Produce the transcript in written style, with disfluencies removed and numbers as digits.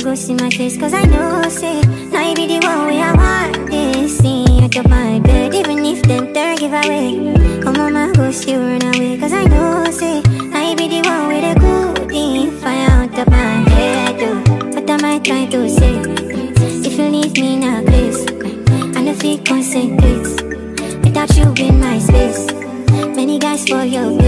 go see my face, cause I know, say, now you be the one way I want this. See, on top my bed, even if them third give away. Oh mama, go still run away, cause I know, say, now you be the one with the good thing. Fire on top my head, though. What am I trying to say? If you leave me now, please, I know if you concentrate. Without you in my space, many guys for your